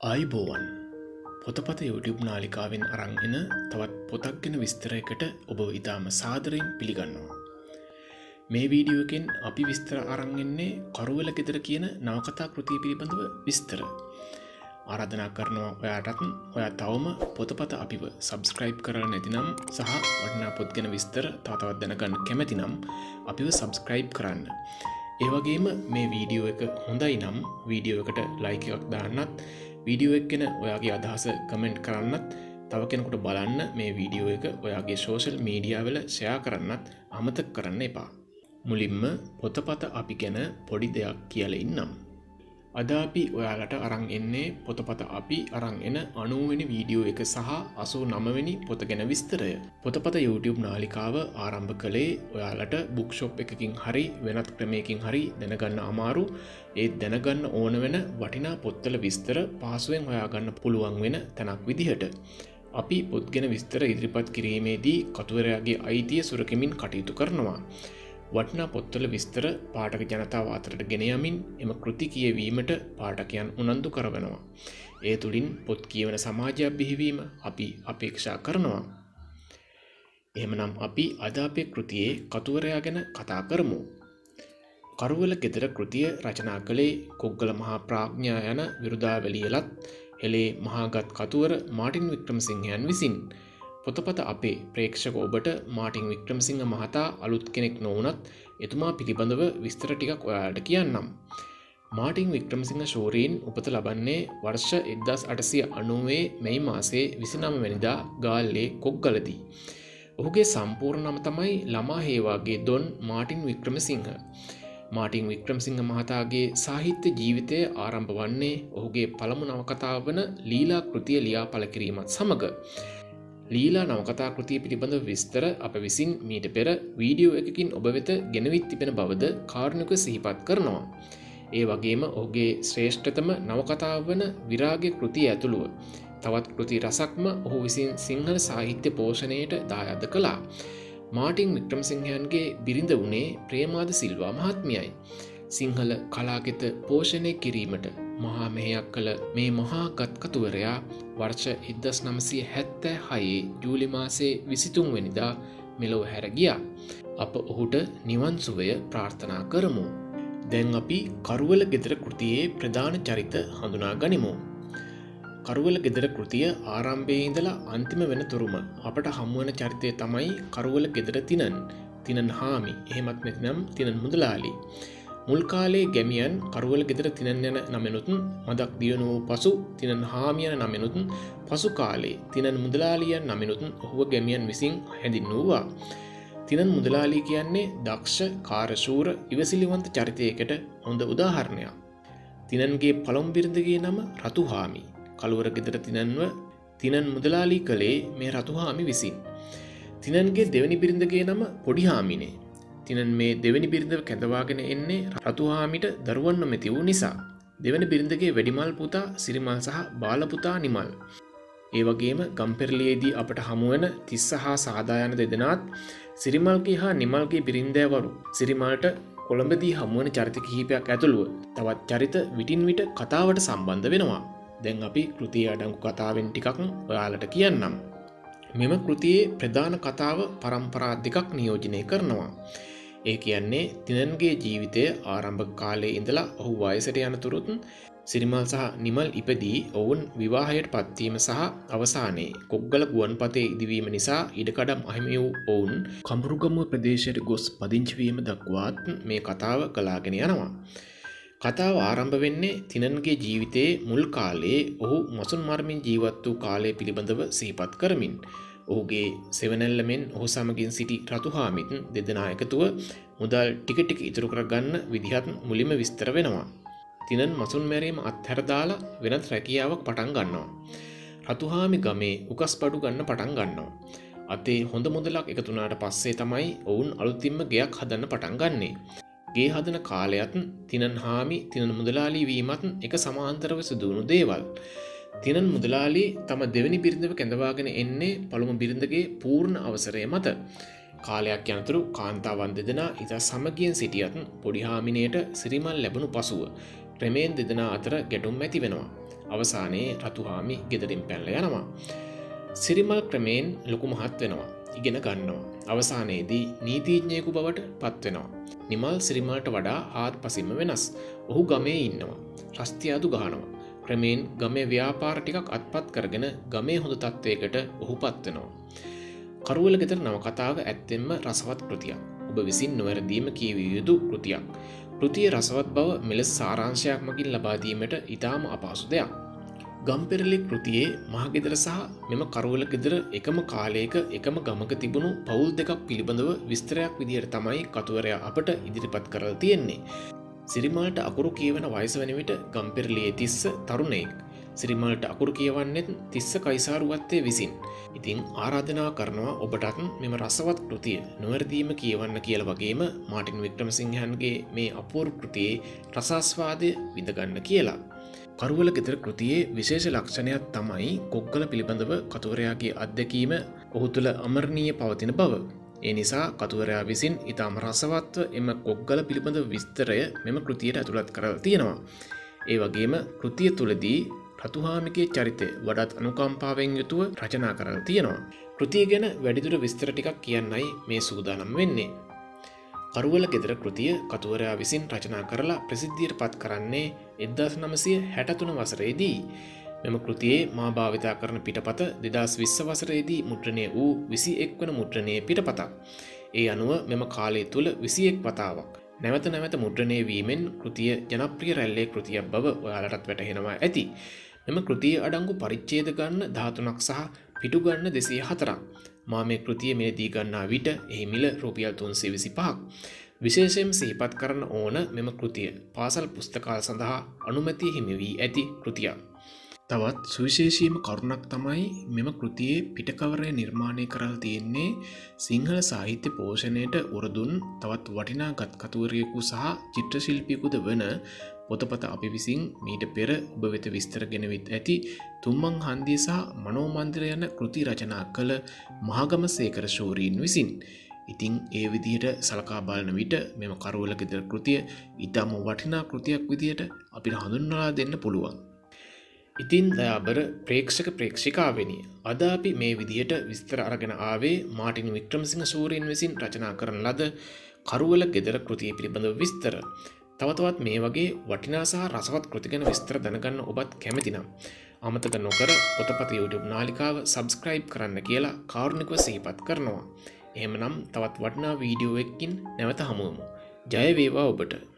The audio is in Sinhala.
ආයිබෝවන් පොතපත YouTube නාලිකාවෙන් අරන් එන තවත් පොතක් ගැන විස්තරයකට ඔබ ඉතාම සාදරයෙන් පිළිගන්නවා. මේ වීඩියෝ එකෙන් අපි විස්තර අරන් එන්නේ කරුවල ගෙදර කියන නවකතා කෘතිය පිළිබඳව විස්තර. ආරාධනා කරනවා ඔයාටත් ඔයා තවම පොතපත අපිව subscribe කරලා නැතිනම් සහ වටිනා පොත් ගැන විස්තර තව තවත් දැනගන්න කැමති නම් අපිව subscribe කරන්න. ඒ වගේම මේ වීඩියෝ එක හොඳයි නම් වීඩියෝ එකට like එකක් දාන්නත් වීඩියෝ එක ගැන ඔයාගේ අදහස කමෙන්ට් කරන්නත් තව කෙනෙකුට බලන්න මේ වීඩියෝ එක ඔයාගේ සෝෂල් මීඩියා වල ෂෙයා කරන්නත් අමතක කරන්න එපා. මුලින්ම පොතපත අපි ගැන පොඩි දෙයක් කියලා ඉන්නම්. අද අපි ඔයාලට අරන් එන්නේ පොතපත අපි අරන් එන 90 වෙනි වීඩියෝ එක සහ 89 වෙනි පොත ගැන විස්තරය. පොතපත YouTube නාලිකාව ආරම්භ කළේ ඔයාලට බුක් ෂොප් එකකින් හරි වෙනත් ක්‍රමයකින් හරි දැනගන්න අමාරු ඒ දැනගන්න ඕන වෙන වටිනා පොත්වල විස්තර පහසුවෙන් හොයාගන්න පුළුවන් වෙන තැනක් විදිහට. අපි පොත් ගැන විස්තර ඉදිරිපත් කිරීමේදී කතුවරයාගේ අයිතිය සුරකිමින් කටයුතු කරනවා. වටිනා පොත්වල විස්තර පාඨක ජනතාව අතරට ගෙන යමින් එම කෘති කියවීමට පාඨකයන් උනන්දු කරවනවා. ඒ තුලින් පොත් කියවන සමාජයක් බිහිවීම අපි අපේක්ෂා කරනවා. එහෙමනම් අපි අද අපේ කෘතියේ කතුවරයා ගැන කතා කරමු. කරුවල ගෙදර කෘතිය රචනා කළේ කොග්ගල මහා ප්‍රඥා යන විරුදාවලියලත් හෙළේ මහාගත් කතුවර මාටින් වික්‍රමසිංහයන් විසින්. පොතපත අපේ ප්‍රේක්ෂක ඔබට මාටින් වික්‍රමසිංහ මහතා අලුත් කෙනෙක් නොවුනත් එතුමා පිළිබඳව විස්තර ටිකක් ඔයාලට කියන්නම්. මාටින් වික්‍රමසිංහ ශූරීන් උපත ලබන්නේ වර්ෂ 1890 මැයි මාසයේ 29 වෙනිදා ගාල්ලේ කොග්ගලදී. ඔහුගේ සම්පූර්ණ නම තමයි ළමා හේවාගේ දොන් මාටින් වික්‍රමසිංහ. මාටින් වික්‍රමසිංහ මහතාගේ සාහිත්‍ය ජීවිතය ආරම්භ වන්නේ ඔහුගේ පළමු නවකතාව වන ලීලා කෘතිය ලියා පළ කිරීමත් සමග. ලීලා නවකතා කෘතිය පිළිබඳව විස්තර අප විසින් මීට පෙර වීඩියෝ එකකින් ඔබ වෙත ගෙනවිත් තිබෙන බවද කාරුණිකව සිහිපත් කරනවා. ඒ වගේම ඔහුගේ ශ්‍රේෂ්ඨතම නවකතාව වන විරාගය කෘතිය ඇතුළුව තවත් කෘති රසක්ම ඔහු විසින් සිංහල සාහිත්‍ය පෝෂණයට දායාද කළා. මාටින් වික්‍රමසිංහයන්ගේ බිරිඳ වුණේ ප්‍රේමාද සිල්වා මහත්මියයි. සිංහල කලාකෙත පෝෂණය කිරීමට මහා මෙහෙයක් කළ මේ මහා ගත්කතුවරයා වර්ෂ 1976 ජූලි මාසයේ 23 වෙනිදා මෙලොව හැර ගියා. අප ඔහුට නිවන් සුවය ප්‍රාර්ථනා කරමු. දැන් අපි කරුවල ගෙදර කෘතියේ ප්‍රධාන චරිත හඳුනා ගනිමු. කරුවල ගෙදර කෘතිය ආරම්භයේ ඉඳලා අන්තිම වෙන තුරුම අපට හමුවන චරිතය තමයි කරුවල ගෙදර තිනන් හාමි. එහෙමත් නැතිනම් තිනන් මුදලාලි. මුල් කාලේ ගැමියන් කරුවල ගෙදර තිනන් යන නමෙනුත් මදක් දියුණු වූ පසු තිනන් හාමි යන නමෙනුත් පසු කාලේ තිනන් මුදලාලි යන නමෙනුත් ඔහුව ගැමියන් විසින් හැඳින්වුවා. තිනන් මුදලාලි කියන්නේ දක්ෂ, කාර්යශූර, ඉවසිලිවන්ත චරිතයකට හොඳ උදාහරණයක්. තිනන්ගේ පළමු බිරිඳගේ නම රතුහාමි. කළුවර ගෙදර තිනන්ව තිනන් මුදලාලි කළේ මේ රතුහාමි විසින්. තිනන්ගේ දෙවෙනි බිරිඳගේ නම පොඩිහාමිනේ. තිනන් මේ දෙවෙනි බිරිඳව කැඳවාගෙන එන්නේ රතුහාමිට දරුවන් නොමැති වූ නිසා. දෙවෙනි බිරිඳගේ වැඩිමල් පුතා සිරිමල් සහ බාල පුතා නිමල්. ඒ වගේම ගම්පෙරළියේදී අපට හමුවන තිස්ස හා සාදා යන දෙදෙනාත් සිරිමල්ගේ හා නිමල්ගේ බිරින්දෑවරු. සිරිමල්ට කොළඹදී හමුවන චරිත කිහිපයක් ඇතුළුව තවත් චරිත විටින් විට කතාවට සම්බන්ධ වෙනවා. දැන් අපි කෘතිය අඩංගු කතාවෙන් ටිකක් ඔයාලට කියන්නම්. මෙම කෘතියේ ප්‍රධාන කතාව පරම්පරා දෙකක් නියෝජනය කරනවා. ඒ කියන්නේ තිනන්ගේ ජීවිතය ආරම්භක කාලයේ ඉඳලා ඔහු වයසට යනතුරුත් සිරිමල් සහ නිමල් ඉපදී ඔවුන් විවාහයට පත්වීම සහ අවසානයේ කොග්ගල ගුවන්පතේ ඉදිවීම නිසා ඉඩකඩම් අහිමි වූ ඔවුන් කඹුරුගමුව ප්‍රදේශයට ගොස් පදිංචි වීම දක්වාත් මේ කතාව ගලාගෙන යනවා. කතාව ආරම්භ වෙන්නේ තිනන්ගේ ජීවිතයේ මුල් කාලයේ ඔහු මසුන් මරමින් ජීවත් වූ කාලය පිළිබඳව සිහිපත් කරමින්. ඔහුගේ සෙවණැල්ලමෙන් ඔහු සමගින් සිටි රතුහාමිත් දෙදෙනා එකතුව මුදල් ටික ටික ඉතුරු කරගන්න විදිහත් මුලින්ම විස්තර වෙනවා. තිනන් මසුන් මැරීම අත්හැර දාලා වෙනත් රැකියාවක් පටන් ගන්නවා. රතුහාමි ගමේ උකස්බඩු ගන්න පටන් ගන්නවා. අතේ හොඳ මුදලක් එකතු වුණාට පස්සේ තමයි ඔවුන් අලුතින්ම ගෙයක් හදන්න පටන් ගන්නෙ. ගේ හදන කාලයත් තිනන් හාමි තිනන් මුදලාලි වීමත් එක සමාන්තරව සිදුවුණු දේවල්. තිනන් මුදලාලි තම දෙවෙනි බිරිඳව කැඳවාගෙන එන්නේ පළමු බිරිඳගේ පූර්ණ අවසරය මත. කාලයක් යනතුරු කාන්තාවන් දෙදෙනා ඉතා සමගියෙන් සිටියත් පොඩිහාමිනයට සිරිමල් ලැබුණු පසුව ක්‍රමයෙන් දෙදෙනා අතර ගැටුම් ඇති වෙනවා. අවසානයේ රතුහාමි ගෙදරින් පැනලා යනවා. සිරිමල් ක්‍රමයෙන් ලොකු මහත් වෙනවා. ඉගෙන ගන්නවා. අවසානයේදී නීතිඥයෙකු බවට පත් වෙනවා. නිමල් සිරිමල්ට වඩා හාත්පසින්ම වෙනස්. ඔහු ගමේ ඉන්නවා. රස්තියාදු ගහනවා. ක්‍රමයෙන් ගමේ ව්‍යාපාර ටිකක් අත්පත් කරගෙන ගමේ හොඳ තත්වයකට ඔහු පත් වෙනවා. කරුවල ගෙදර නවකතාව ඇත්තෙන්ම රසවත් කෘතියක්. ඔබ විසින් නොවැරදීම කියවිය යුතු කෘතියක්. කෘතිය රසවත් බව මෙලෙස සාරාංශයක් මගින් ලබා දීමට ඉතාම අපහසු දෙයක්. ගම්පෙරළි කෘතියේ මහගෙදර සහ මෙම කරුවල ගෙදර එකම කාලයක එකම ගමක තිබුණු පවුල් දෙකක් පිළිබඳව විස්තරයක් විදිහට තමයි කතුවරයා අපට ඉදිරිපත් කරලා තියෙන්නේ. සිරිමල්ට අකුරු කියවන වයස වන විට ගම්පෙරළියේ තිස්ස තරුණයෙක්. සිරිමල්ට අකුරු කියවන්නෙත් තිස්ස කයිසාරුවත්තේ විසින්. ඉතින් ආරාධනා කරනවා ඔබටත් මෙම රසවත් කෘතිය නොවැරදීම කියවන්න කියලා වගේම මාටින් වික්‍රමසිංහන්ගේ මේ අපූර්ව කෘතියේ රසාස්වාදය විඳගන්න කියලා. කරුවල ගෙදර කෘතියේ විශේෂ ලක්ෂණයක් තමයි කොග්ගල පිළිබඳව කතුවරයාගේ අත්දැකීම ඔහු තුළ අමරණීය පවතින බව. ඒ නිසා කතුවරයා විසින් ඉතාම රසවත්ව එම කොග්ගල පිළිබඳ විස්තරය මෙම කෘතියට ඇතුළත් කරලා තියෙනවා. ඒ වගේම කෘතිය තුළදී රතුහාමිගේ චරිතය වඩාත් අනුකම්පාවෙන් යුතුව රචනා කරලා තියෙනවා. කෘතිය ගැන වැඩිදුර විස්තර ටිකක් කියන්නයි මේ සූදානම් වෙන්නේ. කරුවල ගෙදර කෘතිය කතුවරයා විසින් රචනා කරලා ප්‍රසිද්ධියට පත් කරන්නේ 1963 වසරේදී. මෙම කෘතියේ මා භාවිතා කරන පිටපත 2020 වසරේදී මුද්‍රණය වූ 21 වන මුද්‍රණයේ පිටපතක්. ඒ අනුව මෙම කාලය තුල 21 වතාවක් නැවත නැවත මුද්‍රණය වීමෙන් කෘතිය ජනප්‍රිය රැල්ලේ කෘතියක් බව ඔයාලටත් වැටහෙනවා ඇති. මෙම කෘතිය අඩංගු පරිච්ඡේද ගන්න 13ක් සහ පිටු ගන්න 204ක්. මා මේ කෘතිය මිලදී ගන්නා විට එහි මිල රුපියල් 325ක්. විශේෂයෙන් සිහිපත් කරන්න ඕන මෙම කෘතිය පාසල් පුස්තකාල සඳහා අනුමැතිය හිමි වී ඇති කෘතියක්. තවත් සුවිශේෂීම කරුණක් තමයි මෙම කෘතියේ පිටකවරය නිර්මාණය කරලා තියෙන්නේ සිංහල සාහිත්‍ය පෝෂණයට උරදුන් තවත් වටිනා කතුවරයෙකු සහ චිත්‍ර ශිල්පියෙකුද වන පොතපත අපි විසින් මීට පෙර ඔබ වෙත විස්තර ගෙනවිත් ඇති තුම්මං හන්දිය සහ මනෝමන්දිර යන කෘති රචනා කළ මහගම සේකර ශූරීන් විසින්. ඉතින් ඒ විදිහට සලකා බලන විට මෙම කරුවල ගෙදර කෘතිය ඊටම වටිනා කෘතියක් විදිහට අපිට හඳුන්වලා දෙන්න පුළුවන්. ඉතින් දයාබර ප්‍රේක්ෂක ප්‍රේක්ෂිකාවෙනි, අද අපි මේ විදිහට විස්තර අරගෙන ආවේ මාටින් වික්‍රමසිංහ ශූරීන් විසින් රචනා කරන ලද කරුවල ගෙදර කෘතිය පිළිබඳව විස්තර. තවතවත් මේ වගේ වටිනා සහ රසවත් කෘති ගැන විස්තර දැනගන්න ඔබත් කැමති නම් අමතක නොකර පොතපත YouTube නාලිකාව subscribe කරන්න කියලා කාරුණිකව සිහිපත් කරනවා. එහෙමනම් තවත් වටිනා වීඩියෝ එකකින් නැවත හමුවෙමු. ජය වේවා ඔබට.